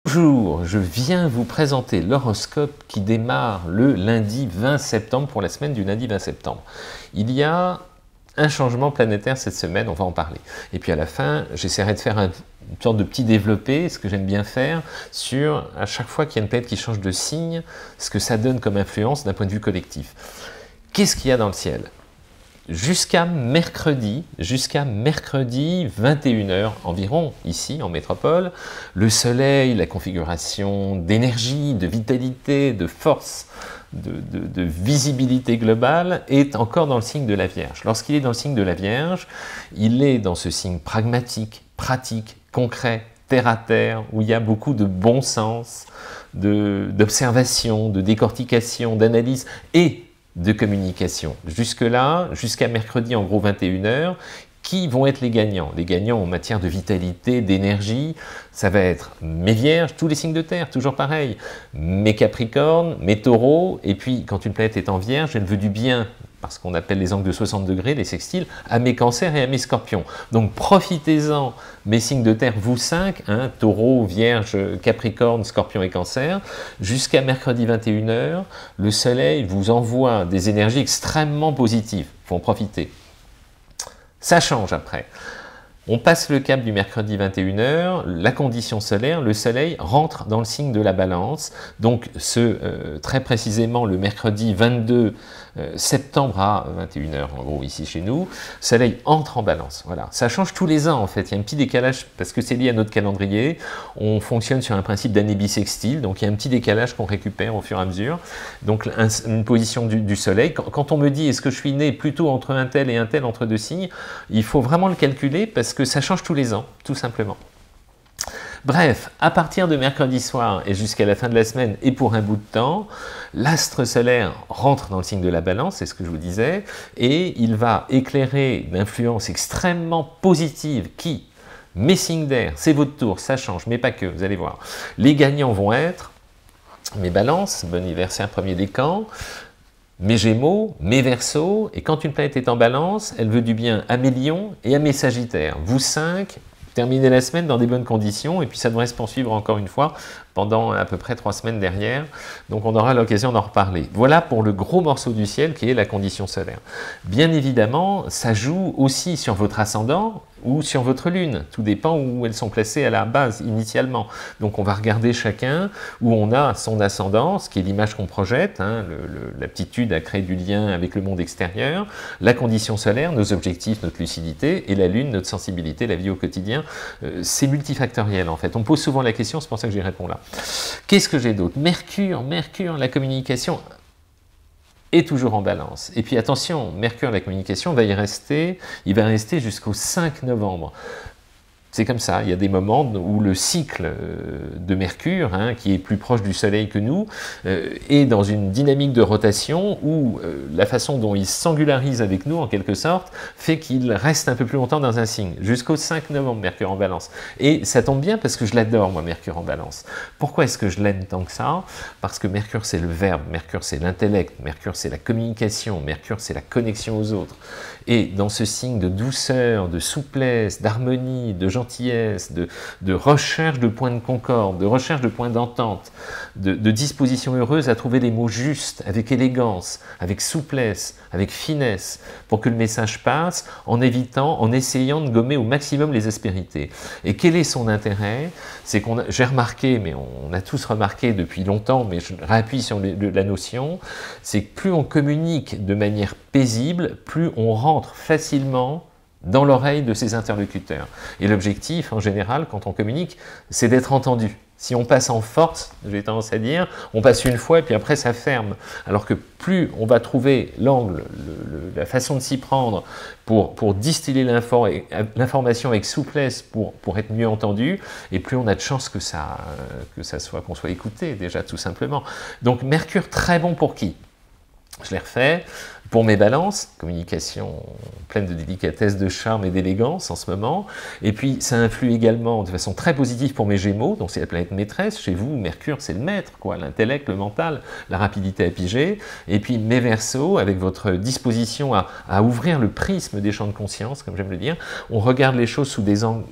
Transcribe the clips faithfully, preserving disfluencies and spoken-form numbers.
Bonjour, je viens vous présenter l'horoscope qui démarre le lundi vingt septembre pour la semaine du lundi vingt septembre. Il y a un changement planétaire cette semaine, on va en parler. Et puis à la fin, j'essaierai de faire un, une sorte de petit développé, ce que j'aime bien faire, sur à chaque fois qu'il y a une planète qui change de signe, ce que ça donne comme influence d'un point de vue collectif. Qu'est-ce qu'il y a dans le ciel ? Jusqu'à mercredi, jusqu'à mercredi vingt et une heures environ, ici en métropole, le soleil, la configuration d'énergie, de vitalité, de force, de, de, de visibilité globale est encore dans le signe de la Vierge. Lorsqu'il est dans le signe de la Vierge, il est dans ce signe pragmatique, pratique, concret, terre à terre, où il y a beaucoup de bon sens, d'observation, de, de décortication, d'analyse et de communication. Jusque-là, jusqu'à mercredi, en gros vingt et une heures, qui vont être les gagnants? Les gagnants en matière de vitalité, d'énergie, ça va être mes Vierges, tous les signes de terre, toujours pareil, mes Capricornes, mes Taureaux, et puis quand une planète est en Vierge, elle veut du bien, parce qu'on appelle les angles de soixante degrés, les sextiles, à mes Cancers et à mes Scorpions. Donc profitez-en, mes signes de terre, vous cinq, hein, Taureau, Vierge, Capricorne, Scorpion et Cancer, jusqu'à mercredi vingt et une heures, le Soleil vous envoie des énergies extrêmement positives, il faut en profiter. Ça change après. On passe le cap du mercredi vingt et une heures, la condition solaire, le soleil rentre dans le signe de la balance, donc ce, euh, très précisément le mercredi vingt-deux septembre à vingt et une heures en gros ici chez nous, soleil entre en balance, voilà. Ça change tous les ans en fait, il y a un petit décalage parce que c'est lié à notre calendrier, on fonctionne sur un principe d'année bissextile, donc il y a un petit décalage qu'on récupère au fur et à mesure, donc un, une position du, du soleil. Quand, quand on me dit est-ce que je suis né plutôt entre un tel et un tel entre deux signes, il faut vraiment le calculer parce que que ça change tous les ans, tout simplement. Bref, à partir de mercredi soir et jusqu'à la fin de la semaine et pour un bout de temps, l'astre solaire rentre dans le signe de la balance, c'est ce que je vous disais, et il va éclairer d'influence extrêmement positive qui, mes signes d'air, c'est votre tour, ça change, mais pas que, vous allez voir. Les gagnants vont être mes balances, bon anniversaire premier décan, mes Gémeaux, mes Verseaux, et quand une planète est en balance, elle veut du bien à mes Lions et à mes Sagittaires. Vous cinq, terminez la semaine dans des bonnes conditions, et puis ça devrait se poursuivre encore une fois pendant à peu près trois semaines derrière, donc on aura l'occasion d'en reparler. Voilà pour le gros morceau du ciel qui est la condition solaire. Bien évidemment, ça joue aussi sur votre ascendant ou sur votre lune, tout dépend où elles sont placées à la base initialement. Donc on va regarder chacun où on a son ascendant, ce qui est l'image qu'on projette, hein, l'aptitude à créer du lien avec le monde extérieur, la condition solaire, nos objectifs, notre lucidité, et la lune, notre sensibilité, la vie au quotidien. Euh, c'est multifactoriel en fait. On me pose souvent la question, c'est pour ça que j'y réponds là. Qu'est-ce que j'ai d'autre? Mercure, Mercure, la communication est toujours en balance. Et puis attention, Mercure, la communication, va y rester, il va rester jusqu'au cinq novembre. C'est comme ça, il y a des moments où le cycle de Mercure, hein, qui est plus proche du Soleil que nous, euh, est dans une dynamique de rotation où euh, la façon dont il s'angularise avec nous, en quelque sorte, fait qu'il reste un peu plus longtemps dans un signe, jusqu'au cinq novembre, Mercure en balance. Et ça tombe bien parce que je l'adore, moi, Mercure en balance. Pourquoi est-ce que je l'aime tant que ça? Parce que Mercure, c'est le verbe, Mercure, c'est l'intellect, Mercure, c'est la communication, Mercure, c'est la connexion aux autres. Et dans ce signe de douceur, de souplesse, d'harmonie, de gentillesse, de, de recherche de points de concorde, de recherche de points d'entente, de, de disposition heureuse à trouver les mots justes, avec élégance, avec souplesse, avec finesse, pour que le message passe, en évitant, en essayant de gommer au maximum les aspérités. Et quel est son intérêt? C'est qu'on j'ai remarqué, mais on a tous remarqué depuis longtemps, mais je réappuie sur les, la notion, c'est que plus on communique de manière paisible, plus on rentre facilement dans l'oreille de ses interlocuteurs. Et l'objectif, en général, quand on communique, c'est d'être entendu. Si on passe en force, j'ai tendance à dire, on passe une fois et puis après ça ferme. Alors que plus on va trouver l'angle, la façon de s'y prendre pour, pour distiller l'information avec souplesse pour, pour être mieux entendu, et plus on a de chances que ça, que ça soit, qu'on soit écouté déjà tout simplement. Donc Mercure, très bon pour qui? Je l'ai refait. Pour mes balances, communication pleine de délicatesse, de charme et d'élégance en ce moment. Et puis, ça influe également de façon très positive pour mes Gémeaux, donc c'est la planète maîtresse. Chez vous, Mercure, c'est le maître, quoi, l'intellect, le mental, la rapidité à piger. Et puis, mes Verseaux, avec votre disposition à, à ouvrir le prisme des champs de conscience, comme j'aime le dire, on regarde les choses sous des angles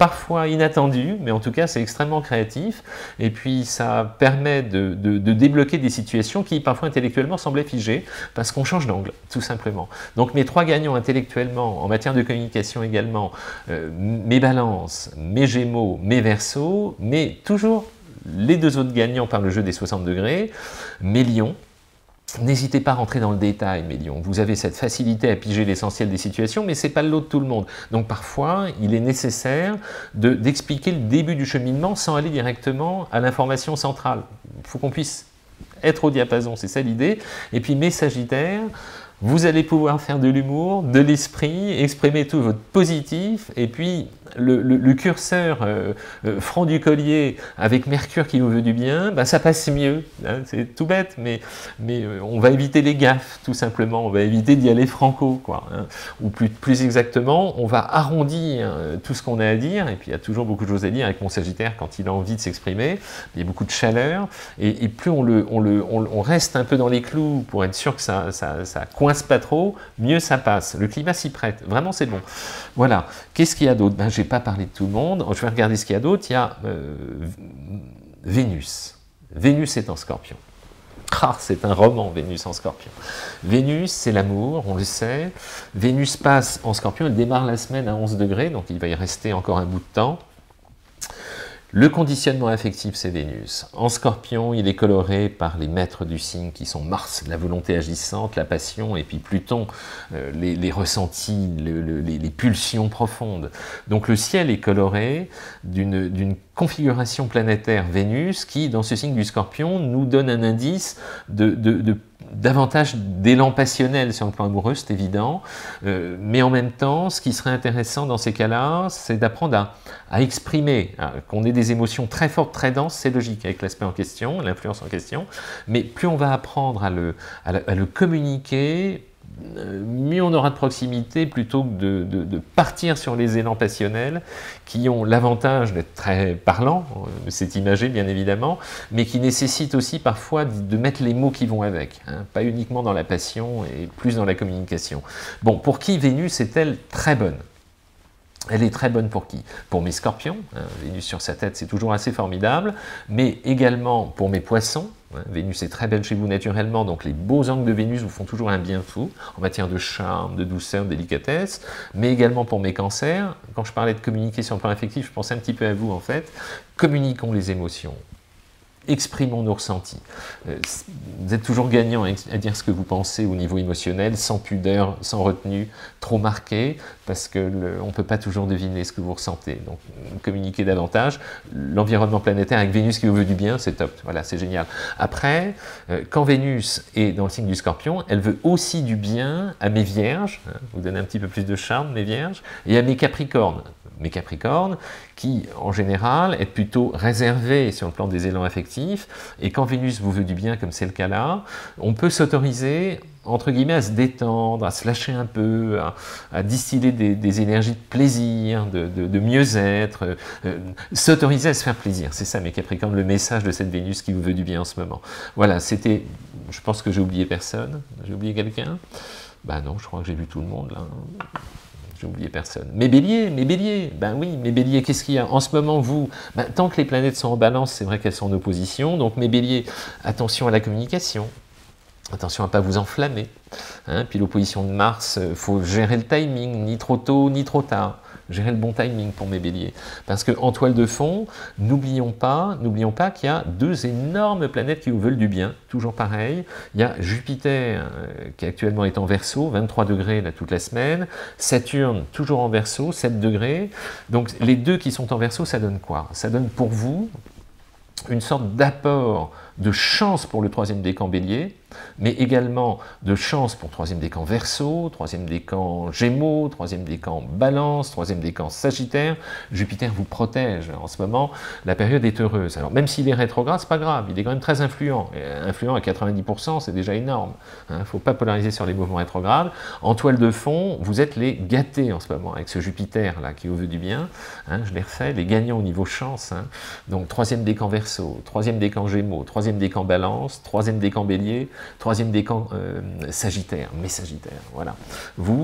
parfois inattendu, mais en tout cas c'est extrêmement créatif, et puis ça permet de, de, de débloquer des situations qui parfois intellectuellement semblaient figées, parce qu'on change d'angle, tout simplement. Donc mes trois gagnants intellectuellement, en matière de communication également, euh, mes balances, mes gémeaux, mes verseaux, mais toujours les deux autres gagnants par le jeu des soixante degrés, mes lions. N'hésitez pas à rentrer dans le détail, mes lions. Vous avez cette facilité à piger l'essentiel des situations, mais ce n'est pas le lot de tout le monde. Donc parfois, il est nécessaire de, d'expliquer le début du cheminement sans aller directement à l'information centrale. Il faut qu'on puisse être au diapason, c'est ça l'idée. Et puis mes sagittaires, vous allez pouvoir faire de l'humour, de l'esprit, exprimer tout votre positif, et puis le, le, le curseur euh, euh, front du collier avec Mercure qui vous veut du bien, bah, ça passe mieux. Hein, c'est tout bête, mais, mais euh, on va éviter les gaffes, tout simplement. On va éviter d'y aller franco, quoi. Hein, ou plus, plus exactement, on va arrondir euh, tout ce qu'on a à dire, et puis il y a toujours beaucoup de choses à dire avec mon Sagittaire quand il a envie de s'exprimer. Il y a beaucoup de chaleur, et, et plus on, le, on, le, on, on reste un peu dans les clous pour être sûr que ça, ça, ça coince pas trop, mieux ça passe. Le climat s'y prête. Vraiment, c'est bon. Voilà. Qu'est-ce qu'il y a d'autre? Ben, je n'ai pas parlé de tout le monde. Je vais regarder ce qu'il y a d'autre. Il y a euh, Vénus. Vénus est en Scorpion. Ah, c'est un roman, Vénus en Scorpion. Vénus, c'est l'amour, on le sait. Vénus passe en Scorpion. Elle démarre la semaine à onze degrés, donc il va y rester encore un bout de temps. Le conditionnement affectif, c'est Vénus. En Scorpion, il est coloré par les maîtres du signe qui sont Mars, la volonté agissante, la passion, et puis Pluton, euh, les, les ressentis, le, le, les, les pulsions profondes. Donc le ciel est coloré d'une d'une configuration planétaire Vénus qui, dans ce signe du Scorpion, nous donne un indice de, de, de davantage d'élan passionnel sur le plan amoureux, c'est évident, euh, mais en même temps, ce qui serait intéressant dans ces cas-là, c'est d'apprendre à, à exprimer, hein, qu'on ait des émotions très fortes, très denses, c'est logique avec l'aspect en question, l'influence en question, mais plus on va apprendre à le, à le, à le communiquer, mieux on aura de proximité plutôt que de, de, de partir sur les élans passionnels qui ont l'avantage d'être très parlants, c'est imagé bien évidemment, mais qui nécessitent aussi parfois de mettre les mots qui vont avec, hein, pas uniquement dans la passion et plus dans la communication. Bon, pour qui Vénus est-elle très bonne? Elle est très bonne pour qui? Pour mes scorpions, hein, Vénus sur sa tête c'est toujours assez formidable, mais également pour mes poissons. Hein, Vénus est très belle chez vous naturellement, donc les beaux angles de Vénus vous font toujours un bien fou, en matière de charme, de douceur, de délicatesse, mais également pour mes cancers. Quand je parlais de communiquer sur le plan affectif, je pensais un petit peu à vous en fait. Communiquons les émotions. Exprimons nos ressentis. Euh, vous êtes toujours gagnant à dire ce que vous pensez au niveau émotionnel, sans pudeur, sans retenue, trop marqué, parce qu'on ne peut pas toujours deviner ce que vous ressentez. Donc, communiquez davantage. L'environnement planétaire avec Vénus qui vous veut du bien, c'est top. Voilà, c'est génial. Après, euh, quand Vénus est dans le signe du Scorpion, elle veut aussi du bien à mes Vierges, hein, vous donnez un petit peu plus de charme, mes Vierges, et à mes Capricornes. Mes Capricornes, qui en général est plutôt réservé sur le plan des élans affectifs, et quand Vénus vous veut du bien, comme c'est le cas là, on peut s'autoriser, entre guillemets, à se détendre, à se lâcher un peu, à, à distiller des, des énergies de plaisir, de, de, de mieux-être, euh, s'autoriser à se faire plaisir. C'est ça, mes Capricornes, le message de cette Vénus qui vous veut du bien en ce moment. Voilà, c'était, je pense que j'ai oublié personne. J'ai oublié quelqu'un? Ben non, je crois que j'ai vu tout le monde là. J'ai oublié personne. Mes béliers, mes béliers, ben oui, mes béliers, qu'est-ce qu'il y a? En ce moment, vous, ben, tant que les planètes sont en balance, c'est vrai qu'elles sont en opposition, donc mes béliers, attention à la communication, attention à ne pas vous enflammer. Hein, puis l'opposition de Mars, il faut gérer le timing, ni trop tôt, ni trop tard. Gérer le bon timing pour mes béliers. Parce qu'en toile de fond, n'oublions pas, n'oublions pas qu'il y a deux énormes planètes qui vous veulent du bien, toujours pareil. Il y a Jupiter, euh, qui actuellement est en Verseau, vingt-trois degrés là, toute la semaine. Saturne, toujours en Verseau, sept degrés. Donc les deux qui sont en Verseau, ça donne quoi? Ça donne pour vous une sorte d'apport de chance pour le troisième décan Bélier, mais également de chance pour troisième décan Verseau, troisième décan Gémeaux, troisième décan Balance, troisième décan Sagittaire. Jupiter vous protège en ce moment, la période est heureuse. Alors même s'il est rétrograde, c'est pas grave, il est quand même très influent. Et influent à quatre-vingt-dix pour cent, c'est déjà énorme. Il hein, ne faut pas polariser sur les mouvements rétrogrades. En toile de fond, vous êtes les gâtés en ce moment, avec ce Jupiter là qui vous veut du bien. Hein, je l'ai refait, les gagnants au niveau chance. Hein. Donc troisième décan Verseau, troisième décan Gémeaux, troisième décan Balance, troisième décan Bélier, troisième décan euh, Sagittaire, mes Sagittaires, voilà. Vous,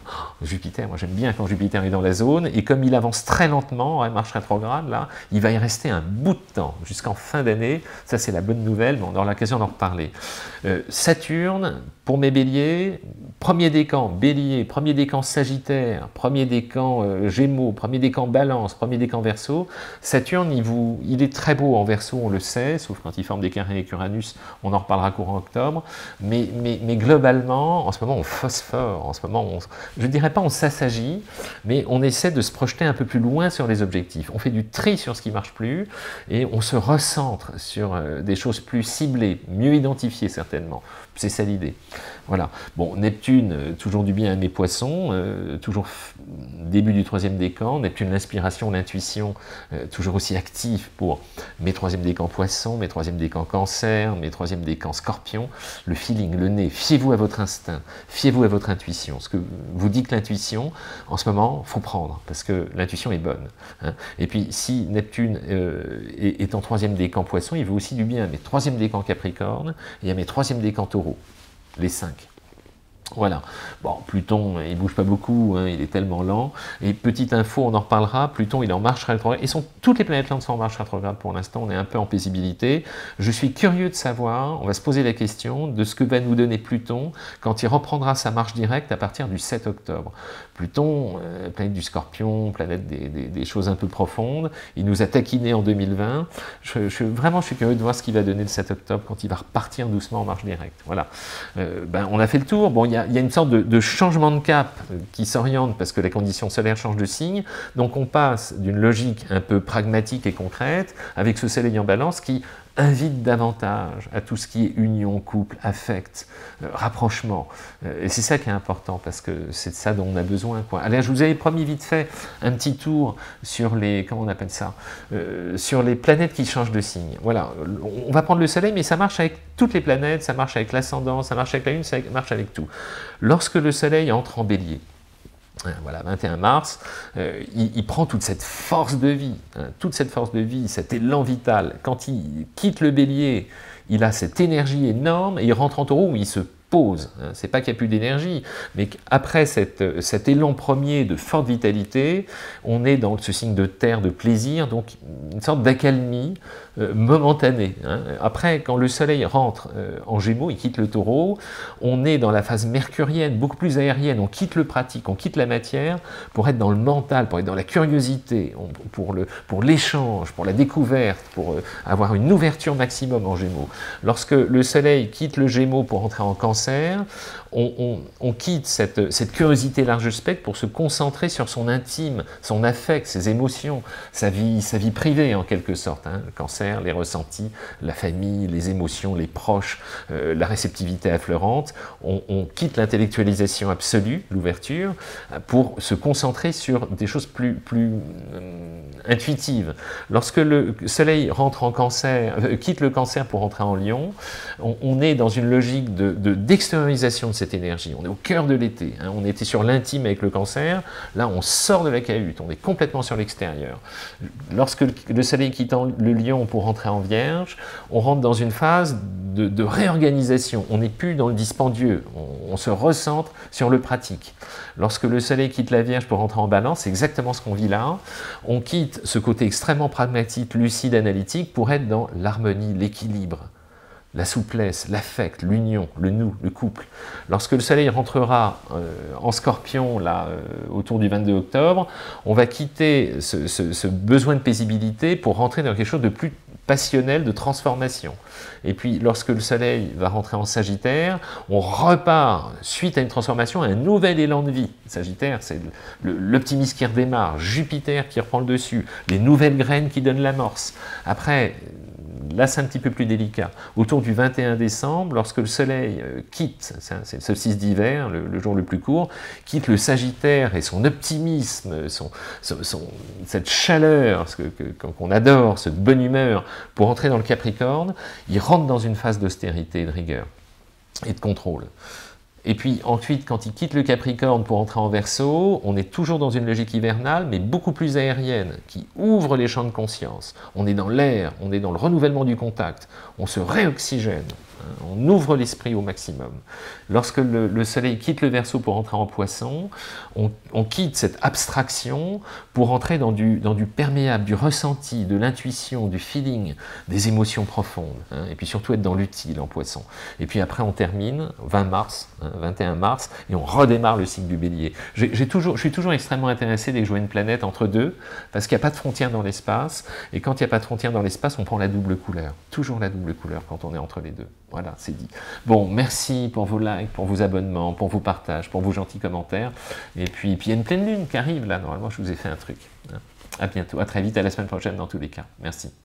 Jupiter, moi j'aime bien quand Jupiter est dans la zone, et comme il avance très lentement, hein, marche rétrograde, là, il va y rester un bout de temps, jusqu'en fin d'année, ça c'est la bonne nouvelle, mais on aura l'occasion d'en reparler. Euh, Saturne, pour mes béliers, premier décan bélier, premier décan sagittaire, premier décan euh, gémeaux, premier décan balance, premier décan verseau, Saturne, il, vous, il est très beau en verseau, on le sait, sauf quand il forme des carrés avec Uranus, on en reparlera courant octobre, mais, mais, mais globalement, en ce moment on phosphore, en ce moment on, je ne dirais pas on s'assagit, mais on essaie de se projeter un peu plus loin sur les objectifs, on fait du tri sur ce qui ne marche plus, et on se recentre sur euh, des choses plus ciblées, mieux identifiées certainement, c'est ça l'idée. Voilà. Bon, Neptune, euh, toujours du bien à mes poissons, euh, toujours début du troisième décan, Neptune, l'inspiration, l'intuition, euh, toujours aussi actif pour mes troisième décans poissons, mes troisième décans cancer, mes troisième décans scorpion, le feeling, le nez, fiez-vous à votre instinct, fiez-vous à votre intuition. Ce que vous dit que l'intuition, en ce moment, il faut prendre, parce que l'intuition est bonne. Hein. Et puis, si Neptune euh, est, est en troisième décan poisson, il veut aussi du bien à mes troisième décans capricorne et à mes troisième décans taureau. Les cinq. Voilà. Bon, Pluton, il bouge pas beaucoup, hein, il est tellement lent. Et petite info, on en reparlera, Pluton, il est en marche rétrograde. Et sont, toutes les planètes lentes sont en marche rétrograde pour l'instant, on est un peu en paisibilité. Je suis curieux de savoir, on va se poser la question de ce que va nous donner Pluton quand il reprendra sa marche directe à partir du sept octobre. Pluton, euh, planète du Scorpion, planète des, des, des choses un peu profondes, il nous a taquinés en deux mille vingt. Je, je, vraiment, je suis curieux de voir ce qu'il va donner le sept octobre quand il va repartir doucement en marche directe. Voilà. Euh, ben, on a fait le tour. Bon, il y a Il y a une sorte de, de changement de cap qui s'oriente parce que les conditions solaires changent de signe. Donc on passe d'une logique un peu pragmatique et concrète avec ce soleil en balance qui invite davantage à tout ce qui est union, couple, affect, euh, rapprochement. Euh, et c'est ça qui est important, parce que c'est de ça dont on a besoin, quoi. Allez, je vous avais promis vite fait un petit tour sur les, comment on appelle ça, euh, sur les planètes qui changent de signe. Voilà, on va prendre le soleil, mais ça marche avec toutes les planètes, ça marche avec l'ascendant, ça marche avec la lune, ça marche avec tout. Lorsque le soleil entre en bélier, voilà, vingt et un mars, euh, il, il prend toute cette force de vie, hein, toute cette force de vie, cet élan vital. Quand il quitte le bélier, il a cette énergie énorme et il rentre en taureau où il se pause. Hein. C'est pas qu'il n'y a plus d'énergie, mais qu'après cette, cet élan premier de forte vitalité, on est dans ce signe de terre, de plaisir, donc une sorte d'accalmie euh, momentanée. Hein. Après, quand le soleil rentre euh, en Gémeaux, il quitte le taureau, on est dans la phase mercurienne, beaucoup plus aérienne, on quitte le pratique, on quitte la matière pour être dans le mental, pour être dans la curiosité, on, pour le, pour l'échange, pour la découverte, pour euh, avoir une ouverture maximum en Gémeaux. Lorsque le soleil quitte le Gémeaux pour entrer en Cancer, On, on, on quitte cette, cette curiosité large spectre pour se concentrer sur son intime, son affect, ses émotions, sa vie, sa vie privée en quelque sorte. Hein. Le cancer, les ressentis, la famille, les émotions, les proches, euh, la réceptivité affleurante. On, on quitte l'intellectualisation absolue, l'ouverture, pour se concentrer sur des choses plus, plus euh, intuitives. Lorsque le soleil rentre en cancer, euh, quitte le cancer pour entrer en lion, on, on est dans une logique de, de d'extériorisation de cette énergie. On est au cœur de l'été. Hein. On était sur l'intime avec le cancer. Là, on sort de la cahute. On est complètement sur l'extérieur. Lorsque le soleil quitte le lion pour rentrer en vierge, on rentre dans une phase de, de réorganisation. On n'est plus dans le dispendieux. On, on se recentre sur le pratique. Lorsque le soleil quitte la vierge pour rentrer en balance, c'est exactement ce qu'on vit là. On quitte ce côté extrêmement pragmatique, lucide, analytique pour être dans l'harmonie, l'équilibre, la souplesse, l'affect, l'union, le nous, le couple. Lorsque le soleil rentrera euh, en scorpion, là, euh, autour du vingt-deux octobre, on va quitter ce, ce, ce besoin de paisibilité pour rentrer dans quelque chose de plus passionnel, de transformation. Et puis, lorsque le soleil va rentrer en Sagittaire, on repart, suite à une transformation, à un nouvel élan de vie. Sagittaire, c'est l'optimisme qui redémarre, Jupiter qui reprend le dessus, les nouvelles graines qui donnent l'amorce. Après, là, c'est un petit peu plus délicat. Autour du vingt et un décembre, lorsque le soleil euh, quitte, c'est le solstice d'hiver, le, le jour le plus court, quitte le Sagittaire et son optimisme, son, son, son, cette chaleur qu'on adore, cette bonne humeur, pour entrer dans le Capricorne, il rentre dans une phase d'austérité et de rigueur et de contrôle. Et puis ensuite, quand il quitte le Capricorne pour entrer en Verseau, on est toujours dans une logique hivernale, mais beaucoup plus aérienne, qui ouvre les champs de conscience. On est dans l'air, on est dans le renouvellement du contact, on se réoxygène, hein, on ouvre l'esprit au maximum. Lorsque le, le Soleil quitte le Verseau pour entrer en Poisson, on, on quitte cette abstraction pour entrer dans du, dans du perméable, du ressenti, de l'intuition, du feeling, des émotions profondes, hein, et puis surtout être dans l'utile en Poisson. Et puis après, on termine, vingt mars, hein, vingt et un mars, et on redémarre le cycle du Bélier. J'ai toujours, je suis toujours extrêmement intéressé dès que je vois une planète entre deux, parce qu'il n'y a pas de frontière dans l'espace, et quand il n'y a pas de frontière dans l'espace, on prend la double couleur. Toujours la double couleur quand on est entre les deux. Voilà, c'est dit. Bon, merci pour vos likes, pour vos abonnements, pour vos partages, pour vos gentils commentaires. Et puis, puis il y a une pleine lune qui arrive là, normalement je vous ai fait un truc. À bientôt, à très vite, à la semaine prochaine dans tous les cas. Merci.